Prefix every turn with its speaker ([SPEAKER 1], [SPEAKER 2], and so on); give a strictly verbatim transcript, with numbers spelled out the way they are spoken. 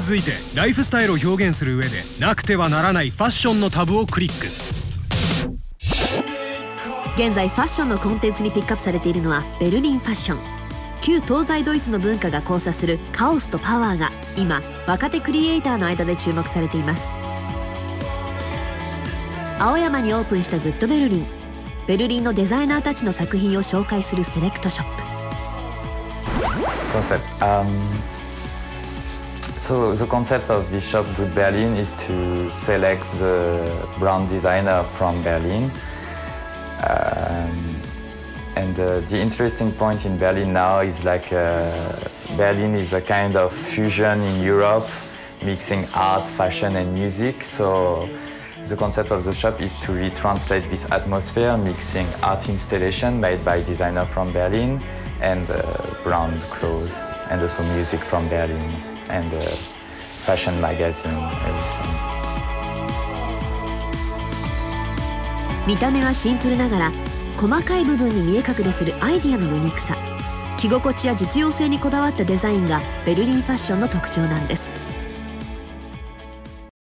[SPEAKER 1] 続いてライフスタイルを表現する上でなくてはならないファッションのタブをクリック。
[SPEAKER 2] 現在ファッションのコンテンツにピックアップされているのはベルリンファッション。旧東西ドイツの文化が交差するカオスとパワーが今若手クリエイターの間で注目されています。青山にオープンしたグッドベルリン。ベルリンのデザイナーたちの作品を紹介するセレクトショップ。
[SPEAKER 3] Concept. Um, so the concept of this shop, Good Berlin, is to select the brand designer from Berlin. Um, and uh, the interesting point in Berlin now is like uh, Berlin is a kind of fusion in Europe, mixing art, fashion, and music. So the concept of the shop is to retranslate this atmosphere, mixing art installation made by designer from Berlin and uh, brand clothes, and also music from Berlin and uh, fashion magazine, everything.
[SPEAKER 2] 見た目はシンプルながら細かい部分に見え隠れするアイディアのユニークさ、着心地や実用性にこだわったデザインがベルリンファッションの特徴なんです。